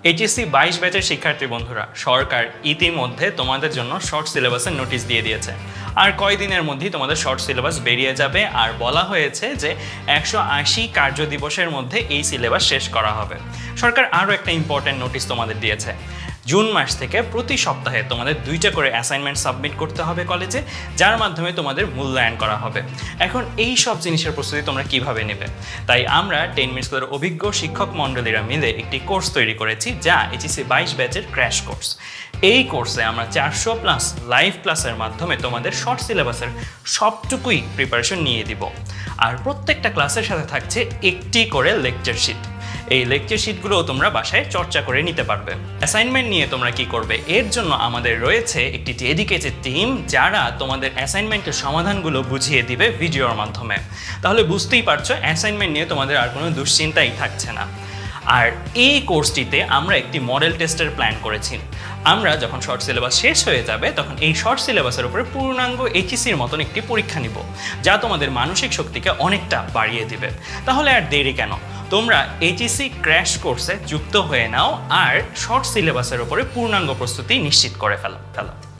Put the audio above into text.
HSC 22 ব্যাচের শিক্ষার্থী বন্ধুরা, সরকার ইতিমধ্যে তোমাদের জন্য শর্ট সিলেবাসের নোটিশ দিয়ে দিয়েছে। আর কয়দিনের মধ্যেই তোমাদের শর্ট সিলেবাস বেরিয়ে যাবে। আর বলা হয়েছে যে 180 কার্য দিবসের মধ্যে এই সিলেবাস শেষ করা হবে। সরকার আরও একটা ইম্পর্ট্যান্ট নোটিশ তোমাদের দিয়েছে। জুন মাস থেকে প্রতি সপ্তাহে তোমাদের 2টা করে অ্যাসাইনমেন্ট সাবমিট করতে হবে কলেজে, যার মাধ্যমে তোমাদের মূল্যায়ন করা হবে। এখন এই সব জিনিসের প্রস্তুতি তোমরা কিভাবে নেবে? তাই আমরা 10 মিনিট স্কুলের অভিজ্ঞ শিক্ষক মণ্ডলীরা মিলে একটি কোর্স তৈরি করেছি, যা এইচএসসি 22 ব্যাচের ক্র্যাশ কোর্স। এই কোর্সে আমরা 400+ লাইভ ক্লাসের মাধ্যমে তোমাদের শর্ট সিলেবাসের সবটুকুই প্রিপারেশন নিয়ে দিব। আর প্রত্যেকটা ক্লাসের সাথে থাকছে একটি করে লেকচার শিট। এই লেকচার শিটগুলোও তোমরা বাসায় চর্চা করে নিতে পারবে। অ্যাসাইনমেন্ট নিয়ে তোমরা কি করবে, এর জন্য আমাদের রয়েছে একটি ডেডিকেটেড টিম, যারা তোমাদের অ্যাসাইনমেন্টের সমাধানগুলো বুঝিয়ে দিবে ভিডিওর মাধ্যমে। তাহলে বুঝতেই পারছো, অ্যাসাইনমেন্ট নিয়ে তোমাদের আর কোনো দুশ্চিন্তাই থাকছে না। আর এই কোর্সটিতে আমরা একটি মডেল টেস্টের প্ল্যান করেছি। আমরা যখন শর্ট সিলেবাস শেষ হয়ে যাবে, তখন এই শর্ট সিলেবাসের উপরে পূর্ণাঙ্গ এইচএসসির মতন একটি পরীক্ষা নিব, যা তোমাদের মানসিক শক্তিকে অনেকটা বাড়িয়ে দিবে। তাহলে আর দেরি কেন, তোমরা এইচএসসি ক্র্যাশ কোর্সে যুক্ত হয়ে নাও আর শর্ট সিলেবাসের উপরে পূর্ণাঙ্গ প্রস্তুতি নিশ্চিত করে ফেলো।